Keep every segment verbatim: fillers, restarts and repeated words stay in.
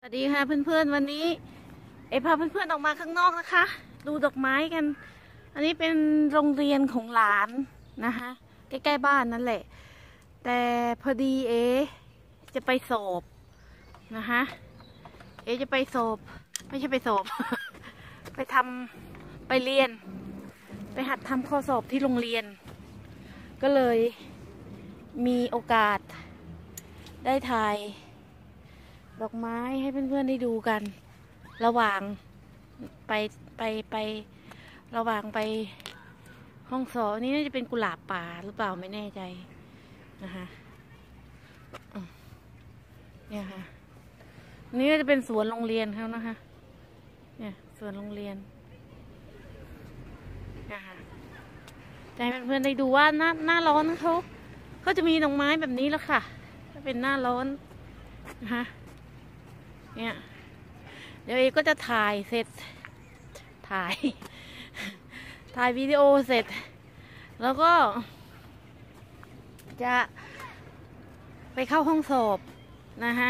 สวัสดีค่ะเพื่อนๆวันนี้เอพาเพื่อนๆออกมาข้างนอกนะคะ ดูดอกไม้กัน อันนี้เป็นโรงเรียนของหลานนะคะใกล้ๆบ้านนั่นแหละแต่พอดีเอจะไปสอบนะคะเอจะไปสอบไม่ใช่ไปสอบ ไปทำไปเรียนไปหัดทำข้อสอบที่โรงเรียนก็เลยมีโอกาสได้ถ่ายดอกไม้ให้เพื่อนๆได้ดูกันระหว่างไปไปไประหว่างไปห้องสอบนี่น่าจะเป็นกุหลาบป่าหรือเปล่าไม่แน่ใจนะคะเนี่ยค่ะนี่ก็จะเป็นสวนโรงเรียนเขานะคะเนี่ยสวนโรงเรียนนะคะจะให้เพื่อนๆได้ดูว่าหน้าหน้าร้อนเขาเขาจะมีดอกไม้แบบนี้แล้วค่ะถ้าเป็นหน้าร้อนนะคะเนี่ยเดี๋ยวเอก็จะถ่ายเสร็จถ่ายถ่ายวิดีโอเสร็จแล้วก็จะไปเข้าห้องสอบนะคะ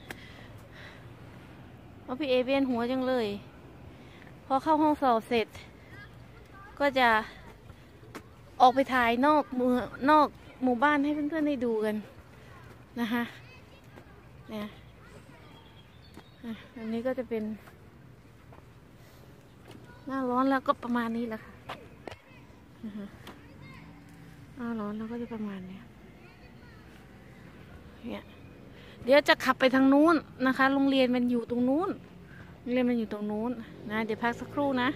เพราะพี่เอเวียนหัวจังเลยพอเข้าห้องสอบเสร็จก็จะออกไปถ่ายนอกมือนอกหมู่บ้านให้เพื่อนๆได้ดูกันนะคะเนี่ยอันนี้ก็จะเป็นหน้าร้อนแล้วก็ประมาณนี้แหละค่ะหน้าร้อนแล้วก็จะประมาณนี้เนี่ยเดี๋ยวจะขับไปทางนู้นนะคะโรงเรียนมันอยู่ตรงนู้นโรงเรียนมันอยู่ตรงนู้นนะเดี๋ยวพักสักครู่นะ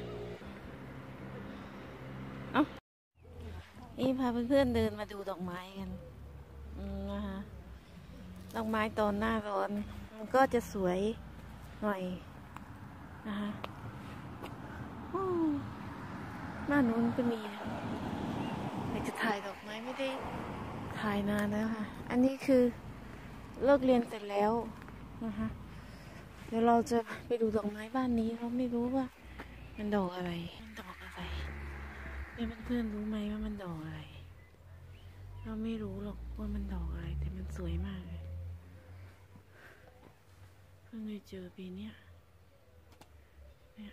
เอ้านี่พาเพื่อนๆเดินมาดูดอกไม้กันนะคะดอกไม้ตอนหน้าร้อนมันก็จะสวยหน่อยนะคะบ้านนู้นก็มีอยากจะถ่ายดอกไม้ไม่ได้ถ่ายนานแล้วค่ะอันนี้คือเลิกเรียนเสร็จแล้วนะคะเดี๋ยวเราจะไปดูดอกไม้บ้านนี้เราไม่รู้ว่ามันดอกอะไรมันดอกอะไรเนี่ยเพื่อนๆรู้ไหมว่ามันดอกอะไรเราไม่รู้หรอกว่ามันดอกอะไรแต่มันสวยมากเลยเพิ่งได้เจอปีนี้เนี่ย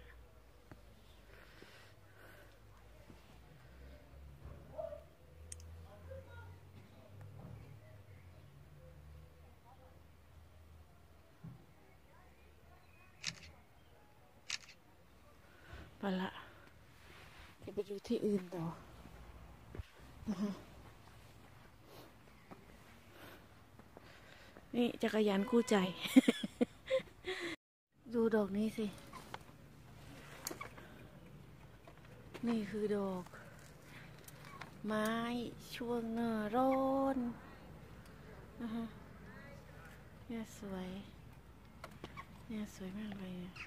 ไปละจะไปดูที่อื่นต่อนะคะนี่จักรยานคู่ใจ ดูดอกนี้สินี่คือดอกไม้ช่วงหน้าร้อนนะคะเนี่ยสวยเนี่ยสวยมากเลยเนี่ย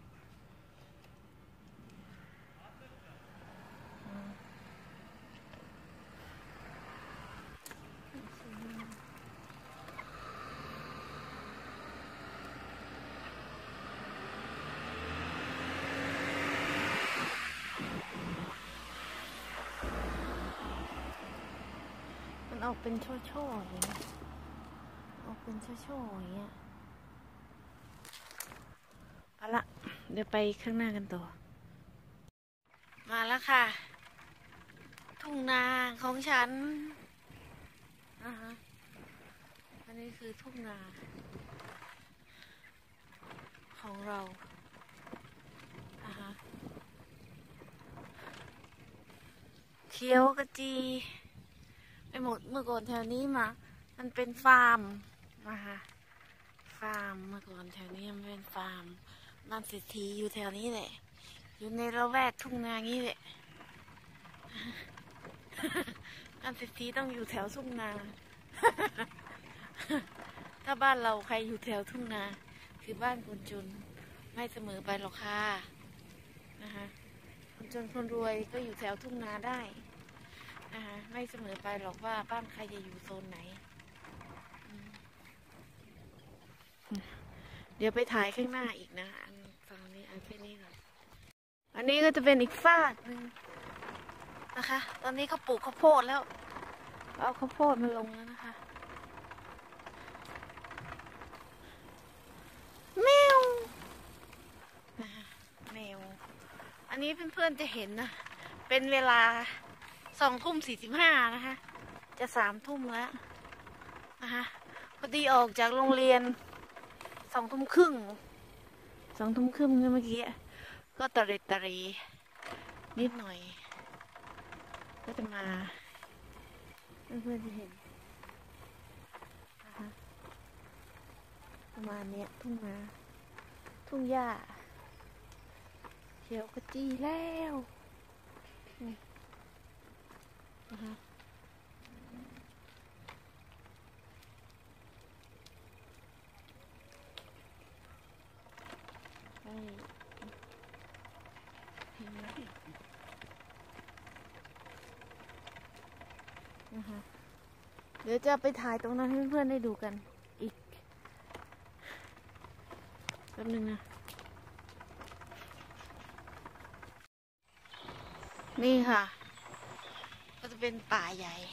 ออกเป็นช่อๆอย่างเงี้ยออกเป็นช่อๆอย่างเงี้ยเอาละเดี๋ยวไปข้างหน้ากันต่อมาแล้วค่ะทุ่งนาของฉันอ่าฮะอันนี้คือทุ่งนาของเราอ่าฮะเขียวกระจีไปหมดเมื่อก่อนแถวนี้มามันเป็นฟาร์มนะคะฟาร์มเมื่อก่อนแถวนี้มันเป็นฟาร์มบ้านเศรษฐีอยู่แถวนี้แหละอยู่ในละแวกทุ่งนางี้แหละบ้านเศรษฐีต้องอยู่แถวทุ่งนา ถ้าบ้านเราใครอยู่แถวทุ่งนาคือบ้านคนจนไม่เสมอไปหรอกค่ะนะคะคนจนคนรวยก็อยู่แถวทุ่งนาได้นะคะไม่เสมอไปหรอกว่าบ้านใครจะอยู่โซนไหนเดี๋ยวไปถ่ายข้างหน้าอีกนะอันฝั่งนี้อันแค่นี้ก่อนอันนี้ก็จะเป็นอีกฟากหนึ่งนะคะตอนนี้เขาปลูกข้าวโพดแล้วเอาข้าวโพดมาลงแล้วนะคะแมวอันนี้เพื่อนๆจะเห็นนะเป็นเวลาสองทุ่มสี่สิบห้านะคะจะสามทุ่มแล้วนะคะพอดีออกจากโรงเรียนสองทุ่มครึ่งสองทุ่มครึ่งเมื่อกี้ก็ตะเรตะเรนิดหน่อยก็จะมาเพื่อนๆจะเห็นนะคะประมาณนี้ทุ่งนาทุ่งหญ้าเขียวกระจีแล้วนะคะใช่เห็นไหมนะคะเดี๋ยวจะไปถ่ายตรงนั้นให้เพื่อนๆได้ดูกันอีกแป๊บนึงนะนี่ค่ะก็จะเป็นป่าใหญ่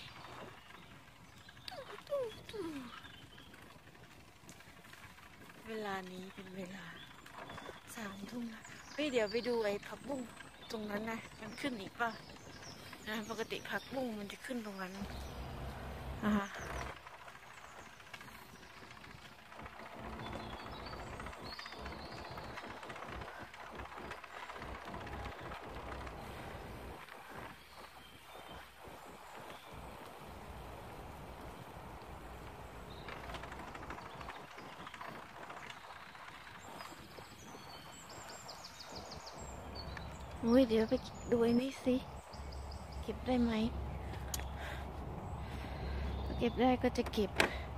เวลานี้เป็นเวลาสามทุ่มนะเฮ้ยเดี๋ยวไปดูไอ้ผักบุ้งตรงนั้นนะมันขึ้นอีกป่ะนะปกติผักบุ้งมันจะขึ้นตรงนั้นนะคะอุ้ยเดี๋ยวไปดูไอ้นี่สิเก็บได้ไหมถ้าเก็บได้ก็จะเก็บ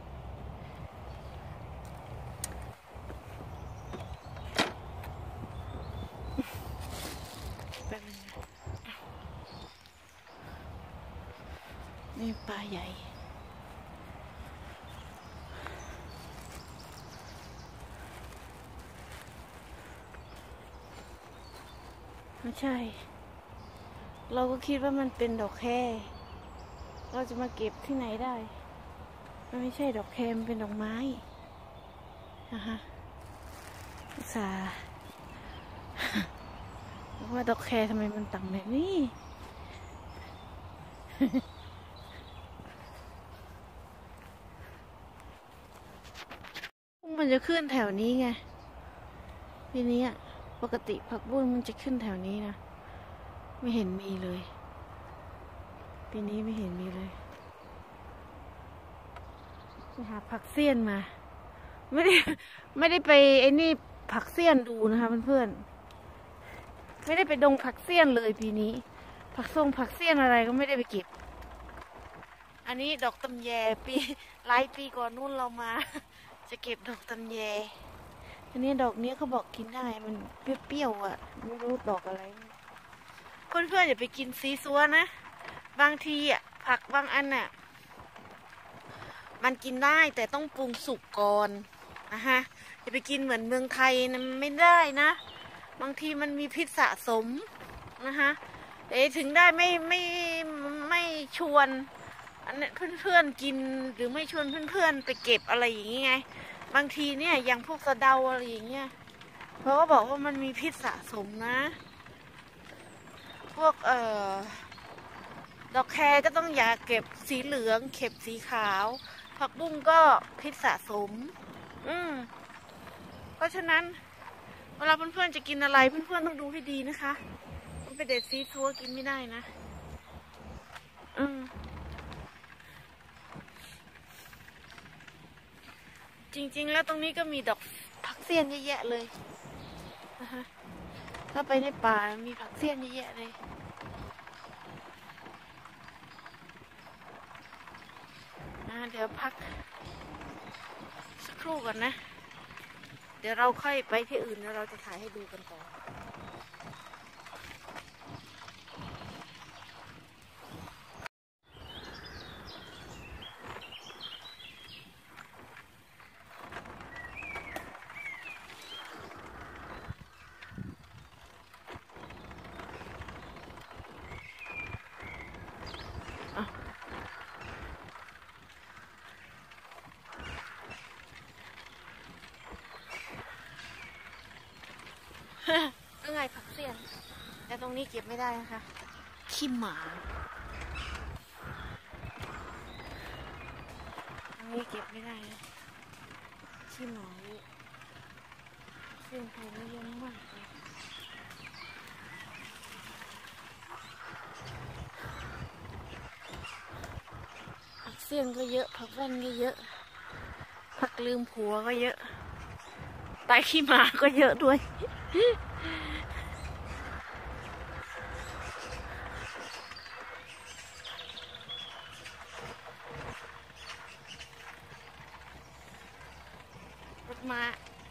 แป๊บนึงนะนี่ปลาใหญ่ไม่ใช่เราก็คิดว่ามันเป็นดอกแคเราจะมาเก็บที่ไหนได้มันไม่ใช่ดอกแคมันเป็นดอกไม้นะคะอุตส่าห์ว่าดอกแคทำไมมันต่ำแบบนี้มันจะขึ้นแถวนี้ไงทีนี้อ่ะปกติผักบุ้งมันจะขึ้นแถวนี้นะไม่เห็นมีเลยปีนี้ไม่เห็นมีเลยไปหาผักเสี้ยนมาไม่ได้ไม่ได้ไปไอ้นี่ผักเสี้ยนดูนะคะเพื่อนๆไม่ได้ไปดงผักเสี้ยนเลยปีนี้ผักส้มผักเสี้ยนอะไรก็ไม่ได้ไปเก็บอันนี้ดอกตำแยปีหลายปีก่อนนู่นเรามาจะเก็บดอกตำแยอันนี้ดอกนี้เขาบอกกินได้มันเปรี้ยวๆอ่ะไม่รู้ดอกอะไรเพื่อนๆอย่าไปกินซีซัวนะบางทีอ่ะผักบางอันน่ะมันกินได้แต่ต้องปรุงสุกก่อนนะคะอย่าไปกินเหมือนเมืองไทยนะไม่ได้นะบางทีมันมีพิษสะสมนะคะเอ๋ถึงได้ไม่ไม่ไม่ชวนอันนี้เพื่อนๆกินหรือไม่ชวนเพื่อนๆไปเก็บอะไรอย่างงี้ไงบางทีเนี่ยอย่างพวกสะเดาอะไรอย่างเงี้ยเพราะว่าบอกว่ามันมีพิษสะสมนะพวกเอ่อดอกแครก็ต้องอย่าเก็บสีเหลืองเก็บสีขาวผักบุ้งก็พิษสะสมอืมเพราะฉะนั้นเวลาเพื่อนๆจะกินอะไรเพื่อนๆต้องดูให้ดีนะคะมันเป็นเด็ดซีซัวกินไม่ได้นะอืมจริงๆแล้วตรงนี้ก็มีดอกผักเสี้ยนเยอะแยะเลยนะคะถ้าไปในป่ามีผักเสี้ยนเยอะแยะเลยนะเดี๋ยวพักสักครู่ก่อนนะเดี๋ยวเราค่อยไปที่อื่นแล้วเราจะถ่ายให้ดูกันต่อก็ไงผักเสี้ยนแต่ตรงนี้เก็บไม่ได้นะคะขี้หมาตรงนี้เก็บไม่ได้นะขี้หมาเยอะเสียงไผ่ไม่เยอะมากเลยผักเสี้ยนก็เยอะผักแว่นก็เยอะผักลืมผัวก็เยอะตายขี้หมาก็เยอะด้วยรถม้า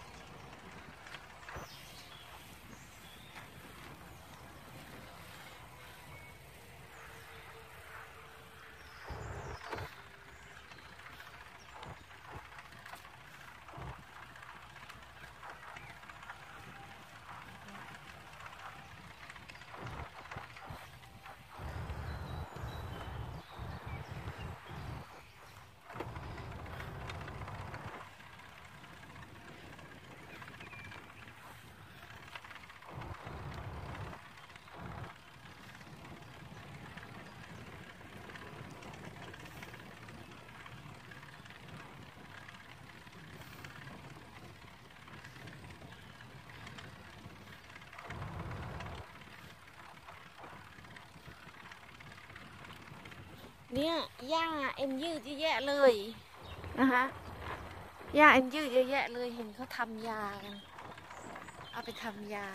เนี่ยหญ้าเอ็นยืดเยอะแยะเลยนะคะหญ้าเอ็นยืดเยอะแยะเลยเห็นเขาทำยากันเอาไปทำยา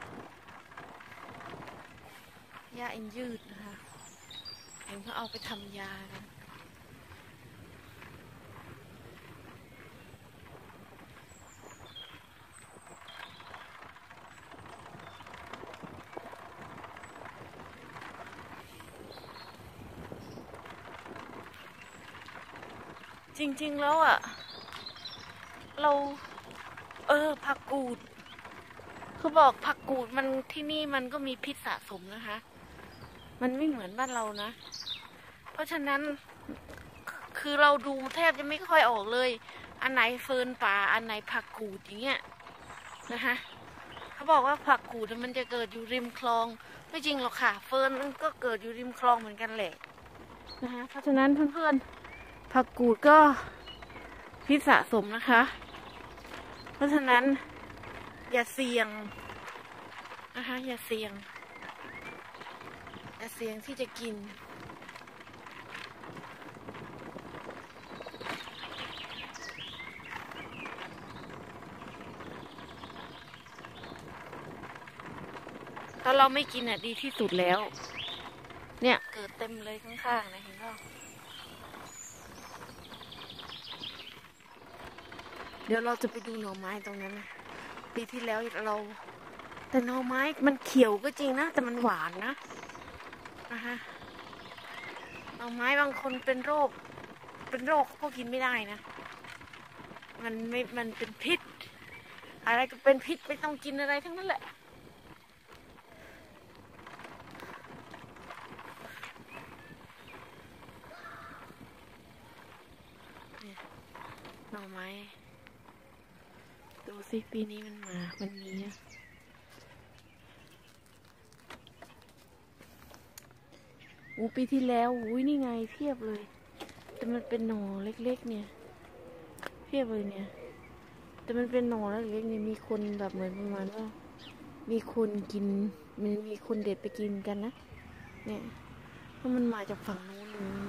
หญ้าเอ็นยืดนะคะเห็นเขาเอาไปทำยากันจริงๆแล้วอ่ะเราเออผักกูดเขาบอกผักกูดมันที่นี่มันก็มีพิษสะสมนะคะมันไม่เหมือนบ้านเรานะเพราะฉะนั้นคือเราดูแทบจะไม่ค่อยออกเลยอันไหนเฟิร์นป่าอันไหนผักกูดอย่างเงี้ยนะคะเขาบอกว่าผักกูดมันจะเกิดอยู่ริมคลองไม่จริงหรอกค่ะเฟิร์นมันก็เกิดอยู่ริมคลองเหมือนกันแหละนะคะเพราะฉะนั้นเพื่อนๆผักกูดก็พิษสะสมนะคะเพราะฉะนั้นอย่าเสี่ยงนะคะอย่าเสี่ยงอย่าเสี่ยงที่จะกินถ้าเราไม่กินอ่ะดีที่สุดแล้วเนี่ยเกิดเต็มเลยข้างๆนะเห็นป่ะเดี๋ยวเราจะไปดูหน่อไม้ตรงนั้นนะปีที่แล้วเราแต่หน่อไม้มันเขียวก็จริงนะแต่มันหวานนะนะคะหน่อไม้บางคนเป็นโรคเป็นโรคก็กินไม่ได้นะมันไม่มันเป็นพิษอะไรก็เป็นพิษไม่ต้องกินอะไรทั้งนั้นแหละหน่อไม้ดูสิปีนี้มันมามันมีนะอูปีที่แล้วอุ้ยนี่ไงเพียบเลยแต่มันเป็นหน่อเล็กๆเนี่ยเพียบเลยเนี่ยแต่มันเป็นหน่อเล็กๆเนี่ยมีคนแบบเหมือนประมาณว่ามีคนกินมันมีคนเด็ดไปกินกันนะเนี่ยเพราะมันมาจากฝั่งนู้นเลย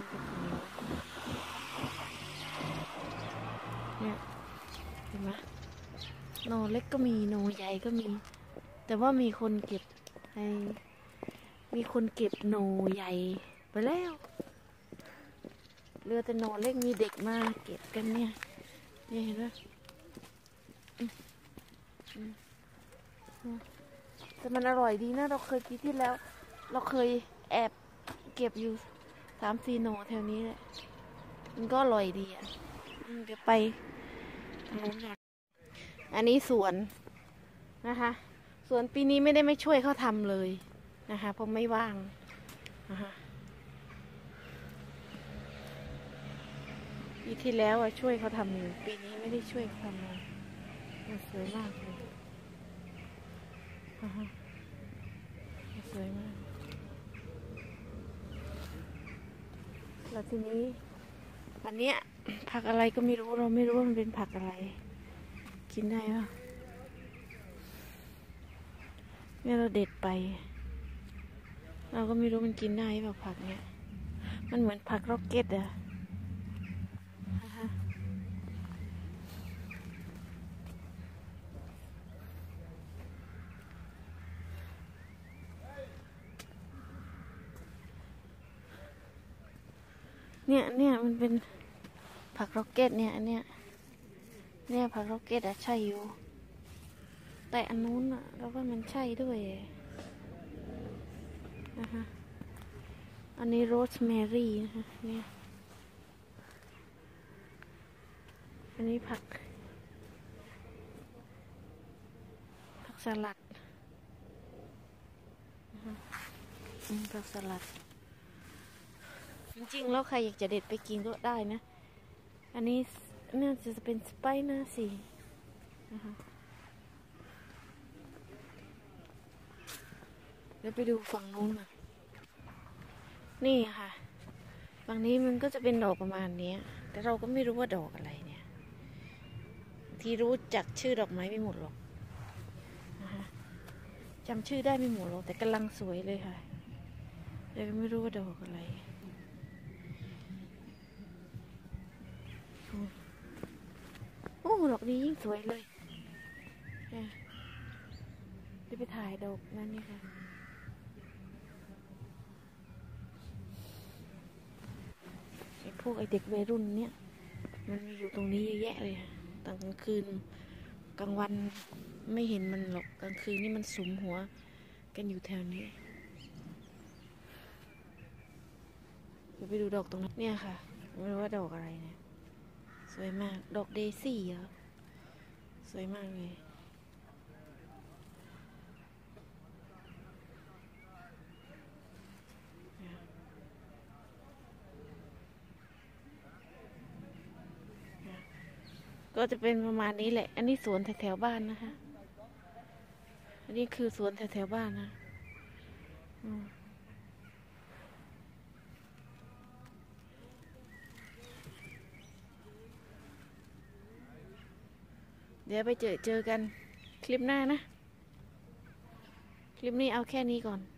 เนี่ยเห็นไหมหน่อเล็กก็มีหน่อใหญ่ก็มีแต่ว่ามีคนเก็บให้มีคนเก็บหน่อใหญ่ไปแล้วเหลือแต่หน่อเล็กมีเด็กมาเก็บกันเนี่ยนี่เห็นไหมแต่มันอร่อยดีนะเราเคยปีที่แล้วเราเคยแอบเก็บอยู่สามสี่หน่อแถวนี้แหละมันก็อร่อยดีอ่ะเดี๋ยวไปอันนี้สวนนะคะสวนปีนี้ไม่ได้ไม่ช่วยเขาทำเลยนะคะเพราะไม่ว่างนะคะปีที่แล้วอะช่วยเขาทำอยู่ปีนี้ไม่ได้ช่วยเขาทำเลยมันสวยมากเลยนะคะวยมากแล้วทีนี้อันเนี้ยผักอะไรก็ไม่รู้เราไม่รู้ว่ามันเป็นผักอะไรกินได้ปะเนี่ยเราเด็ดไปเราก็ไม่รู้มันกินได้เปล่าผักเนี้ยมันเหมือนผักร็อกเก็ตอะเนี่ยเนี่ยมันเป็นผักร็อกเก็ตเนี่ยอันเนี้ยเนี่ยผักร็อกเก็ตอะใช่อยู่แต่อันนู้นอะเราว่ามันใช่ด้วยนะคะอันนี้โรสแมรี่นะคะเนี่ยอันนี้ผักผักสลัดผักสลัดจริงๆแล้วใครอยากจะเด็ดไปกินก็ได้นะอันนี้น่าจะเป็นสไปนะสินะคะเดี๋ยวไปดูฝั่งนู้นนะนี่ค่ะฝั่งนี้มันก็จะเป็นดอกประมาณนี้แต่เราก็ไม่รู้ว่าดอกอะไรเนี่ยที่รู้จักชื่อดอกไม้ไม่หมดหรอกนะคะจำชื่อได้ไม่หมดหรอกแต่กำลังสวยเลยค่ะแต่ไม่รู้ว่าดอกอะไรโอ้ดอกนี้ยิ่งสวยเลยเดี๋ยวไปถ่ายดอกนั่นนี่ค่ะไอ้พวกไอเด็กวัยรุ่นเนี่ยมันมีอยู่ตรงนี้เยอะแยะเลยตอนกลางคืนกลางวันไม่เห็นมันหรอกกลางคืนนี่มันสุมหัวกันอยู่แถวนี้เดี๋ยวไปดูดอกตรงนั้นเนี่ยค่ะไม่รู้ว่าดอกอะไรเนี่ยสวยมากดอกเดซี่เหรอสวยมากเลยก็จะเป็นประมาณนี้แหละอันนี้สวนแถวๆบ้านนะคะอันนี้คือสวนแถวๆบ้านนะเดี๋ยวไปเจอเจอกันคลิปหน้านะคลิปนี้เอาแค่นี้ก่อน